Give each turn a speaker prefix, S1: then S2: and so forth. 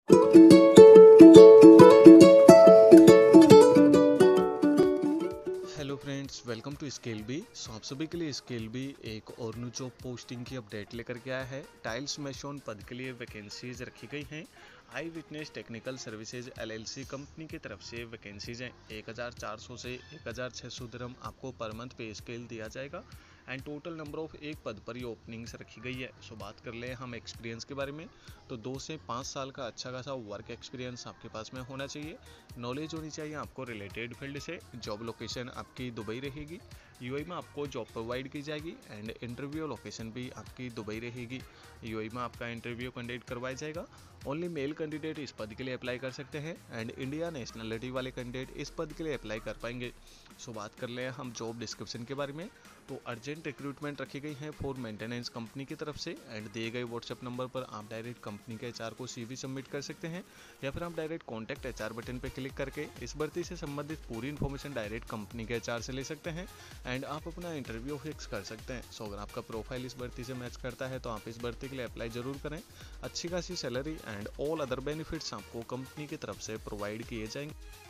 S1: Hello friends, welcome to Scale B. आप सभी के लिए स्केल बी एक और न्यू जॉब पोस्टिंग की अपडेट लेकर के आया है। टाइल्स मैशोन पद के लिए वैकेंसीज रखी गई हैं। I Witness Technical Services LLC company की तरफ से वैकेंसीज हैं। 1400 से 1600 दिरहम आपको पर मंथ पे स्केल दिया जाएगा एंड टोटल नंबर ऑफ एक पद पर ये ओपनिंग्स रखी गई है। सो बात कर ले हम एक्सपीरियंस के बारे में, तो 2 से 5 साल का अच्छा खासा वर्क एक्सपीरियंस आपके पास में होना चाहिए। नॉलेज होनी चाहिए आपको रिलेटेड फील्ड से। जॉब लोकेशन आपकी दुबई रहेगी। यूएई में आपको जॉब प्रोवाइड की जाएगी एंड इंटरव्यू लोकेशन भी आपकी दुबई रहेगी। यूएई में आपका इंटरव्यू कंडक्ट करवाया जाएगा। ओनली मेल कैंडिडेट इस पद के लिए अप्लाई कर सकते हैं एंड इंडिया नेशनलिटी वाले कैंडिडेट इस पद के लिए अप्लाई कर पाएंगे। सो बात कर ले हम जॉब डिस्क्रिप्शन के बारे में, तो अर्जेंट रिक्रूटमेंट रखी गई है फॉर मेंटेनेंस कंपनी की तरफ से एंड दिए गए व्हाट्सएप नंबर पर आप डायरेक्ट कंपनी के एचआर को सीवी सबमिट कर सकते हैं या फिर आप डायरेक्ट कॉन्टैक्ट एचआर बटन पर क्लिक करके इस भर्ती से संबंधित पूरी इन्फॉर्मेशन डायरेक्ट कंपनी के एचआर से ले सकते हैं एंड आप अपना इंटरव्यू फिक्स कर सकते हैं। सो अगर आपका प्रोफाइल इस भर्ती से मैच करता है तो आप इस भर्ती के लिए अप्लाई जरूर करें। अच्छी खासी salary and all other benefits आपको कंपनी की तरफ से प्रोवाइड किए जाएंगे।